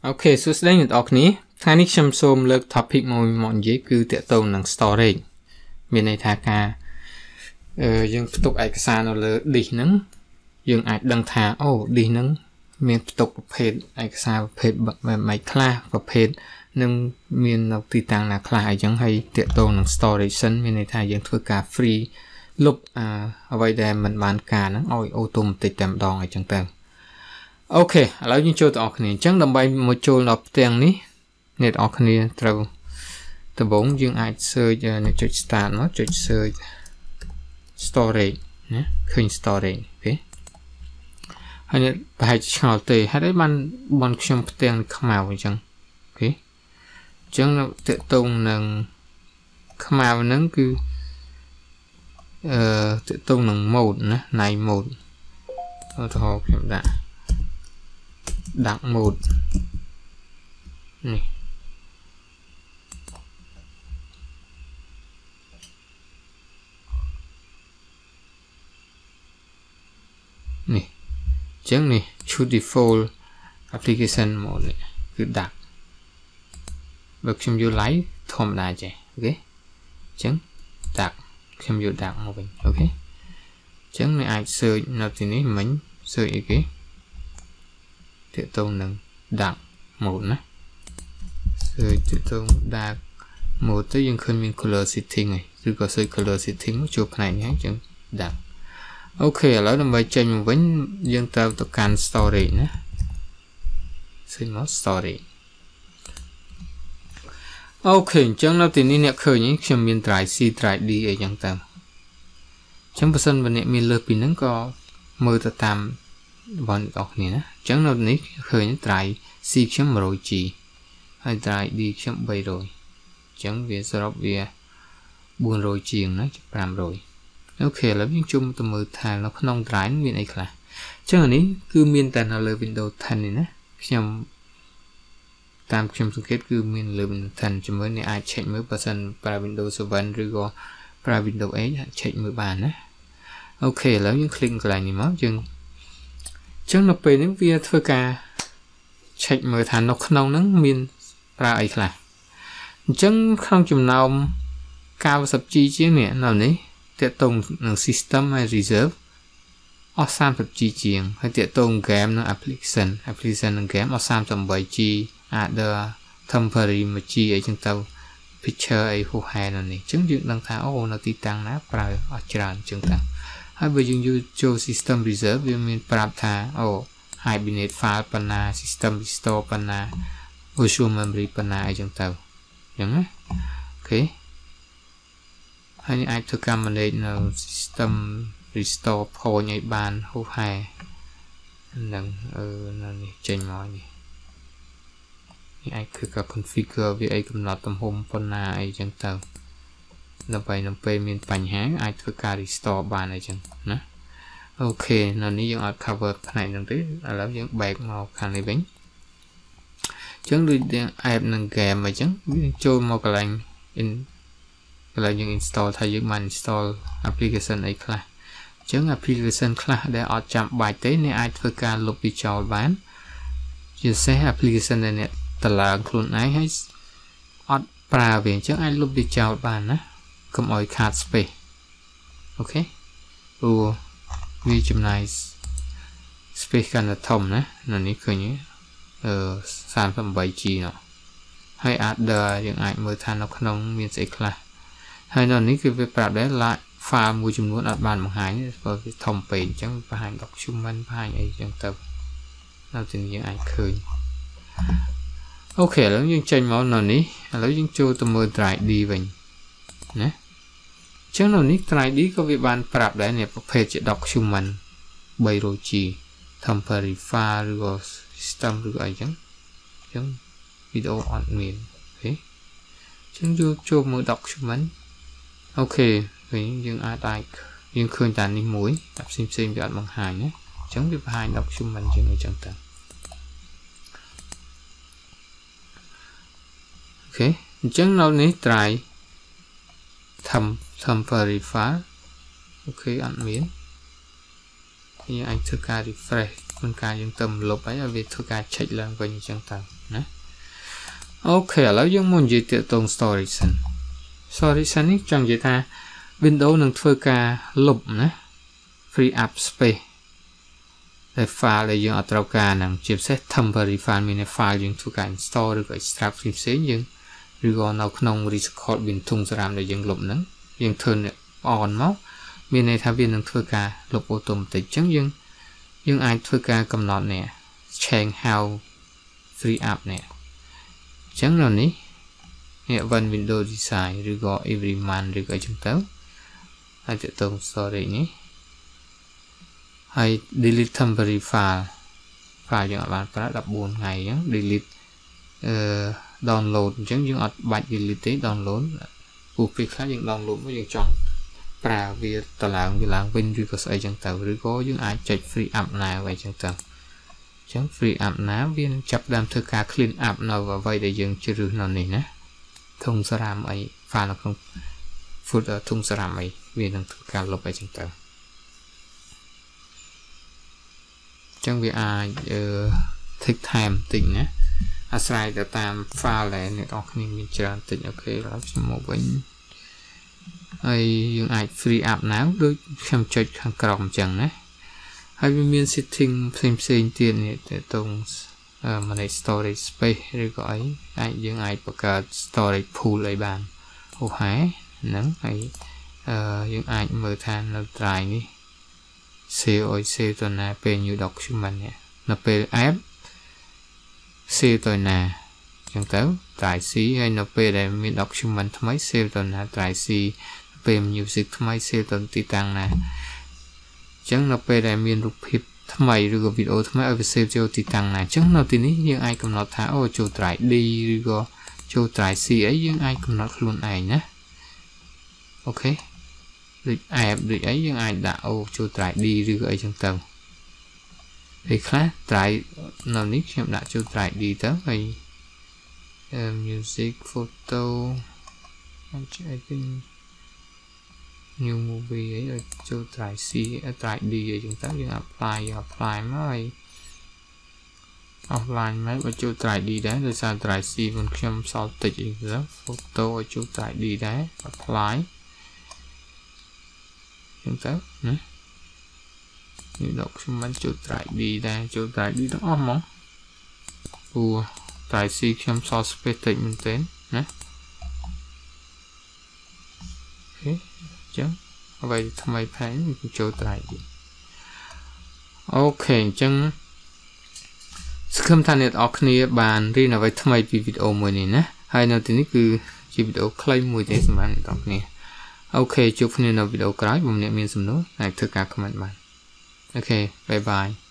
Ok សួស្តីអ្នកនរគ្នាថ្ងៃនេះខ្ញុំសូមលើក topic មួយមកនិយាយគឺទាក់ទងនឹង storage មានន័យថាការយើងផ្ទុកឯកសារនៅលើ disk ហ្នឹងយើងអាចដឹងថាអូ disk ហ្នឹងមានផ្ទុកប្រភេទឯកសារប្រភេទមិនខ្លះប្រភេទនឹងមាននៅទីតាំងណាខ្លះអញ្ចឹងហើយទាក់ទងនឹង storage សិនមានន័យថាយើងធ្វើការ free លុបអ្វីដែលមិនបានការហ្នឹងឲ្យ automatic តែម្ដងអញ្ចឹងទៅអូខេឥឡូវយើងចូលទៅអរគ្នាអញ្ចឹងដើម្បីមកចូលដល់ផ្ទាំងនេះអ្នកនរគ្នាត្រូវដំបូងយើងអាច search អ្នកចុច start មកចុច search storage ណាឃើញ storage ទេហើយអ្នកប្រហែលឆ្ងល់ទេហេតុអីបានខ្ញុំផ្ទាំងខ្មៅអញ្ចឹងអូខេអញ្ចឹងតើតងនឹងខ្មៅហ្នឹងគឺតើតងនឹង mode ណា night mode ឧទាហរណ៍ខ្ញុំដាក់ mode នេះចឹងនេះ should default application mode នេះគឺដាក់បើខ្ញុំយក live ធម្មតាចេះអូខេចឹងដាក់ខ្ញុំយកដាក់មកវិញអូខេចឹងអ្នកអាច search នៅទីនេះមិញ search អីគេទាក់ទងនឹង dark mode ណា search ទាក់ទង dark mode ទៅយើងឃើញមាន color setting ហើយឬក៏ search color setting មកជួបផ្នែកនេះចឹង dark អូខេឥឡូវដើម្បីចេញមកវិញយើងត្រូវទៅកាន់ storage ណា search មក storage អូខេអញ្ចឹងនៅទីនេះអ្នកឃើញខ្ញុំមាន drive C drive D អីចឹងទៅអញ្ចឹងបើសិនបើអ្នកមានលើសពីហ្នឹងក៏មើលទៅតាមបងប្អូនគ្នាណាអញ្ចឹងនៅនេះឃើញ drive C ខ្ញុំ 100G ហើយ drive D ខ្ញុំ 300អញ្ចឹងវាសរុបវា 400G ណា500អូខេឥឡូវយើងជុំទៅមើលថានៅក្នុង drive មានអីខ្លះអញ្ចឹងអានេះគឺមានតែនៅលើ Windows 10 នេះណាតាមខ្ញុំសង្កេតគឺមានលើ Windows 10 ជាមួយនេះអាច check មើលបើសិនប្រើ Windows 7 ឬក៏ប្រើ Windows 8អាច check មើលបានណាអូខេឥឡូវយើង click កន្លែងនេះមកយើងអញ្ចឹងនៅពេលនេះវាធ្វើការ check មើលថានៅក្នុងហ្នឹងមានប្រើអីខ្លះអញ្ចឹងក្នុងចំណោម 90G ជាងនេះនៅនេះទាក់ទងនឹង system ហើយ reserve អស់ 30G ជាងហើយទាក់ទង game និង application និង game អស់ 38G other temporary 1G អីចឹងទៅ picture អីហួសហេតុនៅនេះអញ្ចឹងយើងដឹងថាអូនៅទីតាំងណាប្រើអស់ច្រើនអញ្ចឹងទៅហើយបើយើងចូល system reserve វាមានប្រាប់ថាអូ hibernate file ប៉ុណ្ណា system restore ប៉ុណ្ណា virtual memory ប៉ុណ្ណាអីចឹងទៅអញ្ចឹងណាអូខេហើយអាចធ្វើការ manage នៅ system restore point ឲ្យបានហួសហេតុនឹងនៅនេះចេញមកនេះអាចគឺការ configure វាអីកំណត់ទំហំប៉ុណ្ណាអីចឹងទៅដើម្បីនៅពេលមានបញ្ហាអាចធ្វើការ restore បានអីចឹងណាអូខេនៅនេះយើងអត់ cover ផ្នែកហ្នឹងទេឥឡូវយើង back មកខាងនេះវិញអញ្ចឹងដូចយើង app នឹង game អីចឹងយើងចូលមកកន្លែង យើង install ថាយើងបាន install application អីខ្លះអញ្ចឹង application ខ្លះដែលអត់ចាំបាច់ទេអ្នកអាចធ្វើការលុបវាចោលបានជាពិសេស application ដែលអ្នកតឡើងខ្លួនឯងហើយអត់ប្រើវាអញ្ចឹងអាចលុបវាចោលបានណាកុំឲ្យខាត space អូខេព្រោះវាចំណាយ space កាន់តែធំណានៅនេះឃើញ38G នោះហើយ other យើងអាចមើលថានៅក្នុងមានស្អីខ្លះហើយនៅនេះគឺវាប្រាប់ដែរ file មួយចំនួនអត់បានបង្ហាញព្រោះវាធំពេកអញ្ចឹងបង្ហាញ document បង្ហាញអីអញ្ចឹងទៅនៅទីនេះយើងអាចឃើញអូខេឥឡូវយើងចេញមកនៅនេះឥឡូវយើងចូលទៅមើល drive D វិញណាអញ្ចឹងនៅនេះ drive D ក៏វាបានប្រាប់ដែរនេះប្រភេទជា document 300G temporary file ឬក៏ system ឬក៏អីចឹងវីដេអូអត់មានអូខេអញ្ចឹងយកចូលមើល document អូខេវិញយើងអាចយើងឃើញតែនេះមួយតែផ្សេងវាអត់បង្ហាញណាអញ្ចឹងវាបង្ហាញ document ជាងអីចឹងទៅអូខេអញ្ចឹងនៅនេះ try temporary file អូខេអត់មានយើងអាចធ្វើការ refresh ក្នុងការយើងទៅលុបហើយវាធ្វើការ check ឡើងវិញអញ្ចឹងទៅណាអូខេឥឡូវយើងមកនិយាយទាក់ទង storage សិន storage សិននេះចង់និយាយថា Windows នឹងធ្វើការលុបណា free up space តែ file ដែលយើងអត់ត្រូវការហ្នឹងជាពិសេស temporary file មាន file យើងធ្វើការ install ឬក៏ extract ផ្សេងៗយើងឬក៏នៅក្នុង record មានធុងសារ៉ាមដែលយើងលុបហ្នឹងយើង turn on មកមានន័យថាវានឹងធ្វើការលុប automatic អញ្ចឹងយើងអាចធ្វើការកំណត់នេះ change how free up នេះអញ្ចឹងនៅនេះ when Windows design ឬក៏ every month ឬក៏អីចឹងទៅហើយទៅ storage នេះហើយ delete temporary file យើងអត់បានប្រើ14ថ្ងៃអញ្ចឹង delete download អញ្ចឹងយើងអត់បាច់ delete ទេ download ព្រោះពេលខ្លះយើង download មកយើងចង់ប្រើវាតឡើងវិញឬក៏ស្អីចឹងទៅឬក៏យើងអាចចុច free up now អីចឹងទៅអញ្ចឹង free up now វានឹងចាប់ផ្ដើមធ្វើការ clean up នៅអ្វីដែលយើងជ្រើសនៅនេះណាធុងសារ៉ាមអី file នៅក្នុង folder ធុងសារ៉ាមអីវានឹងធ្វើការលុបអីចឹងទៅអញ្ចឹងវាអាច take time តិចណាអាស្រ័យទៅតាម file ដែលអ្នកនរគ្នាមានច្រើនតិចអូខេឥឡូវខ្ញុំមកវិញហើយយើងអាច free up now ដូចខ្ញុំចុចខាងក្រោមអញ្ចឹងណាហើយវាមាន setting ផ្សេងទៀតនេះទៅតង manage storage space ឬក៏អីយើងអាចបង្កើត storage pool អីបានអូហែហ្នឹងហើយយើងអាចមើលថានៅ drive នេះ save ទៅណាពេល new document នេះនៅពេល app save ទៅណាអញ្ចឹងទៅ drive C ហើយនៅពេលដែលមាន document ថ្មី save ទៅណា drive C ពេល music ថ្មី save ទៅទីតាំងណាអញ្ចឹងនៅពេលដែលមានរូបភាពថ្មីឬក៏វីដេអូថ្មីឲ្យវា save ចូលទីតាំងណាអញ្ចឹងនៅទីនេះយើងអាចកំណត់ថាអូចូល drive D ឬក៏ចូល drive C អីយើងអាចកំណត់ខ្លួនឯងណាអូខេដូច app ដូចអីយើងអាចដាក់អូចូល drive D ឬក៏អីចឹងទៅពេលខ្លះ drive នៅនេះខ្ញុំដាក់ចូល drive D ទៅហើយ music photo I think new movie អីឲ្យចូល drive C drive D អីចឹងទៅយើង apply មកហើយ offline មកបើចូល drive D ដែរដោយសារ drive C មិនខ្ញុំសល់តិចអីទៅ photo ឲ្យចូល drive D ដែរ apply ចឹងទៅណានេះ document ចូល drive D ដែរចូល drive D ទាំងអស់ហ្មងព្រោះ drive C ខ្ញុំសល់ space តិចមែនទេណាអូខេចឹងអ្វីថ្មីផែនចូល drive D អូខេអញ្ចឹងសង្ឃឹមថាអ្នកនរគ្នាបានរៀនអ្វីថ្មីពីវីដេអូមួយនេះណាហើយនៅទីនេះគឺជាវីដេអូខ្លីមួយទេសម្រាប់អ្នកនរគ្នាអូខេជួបគ្នានៅវីដេអូក្រោយបើអ្នកមានសំណួរអាចធ្វើការ comment បានអូខេបាយបាយ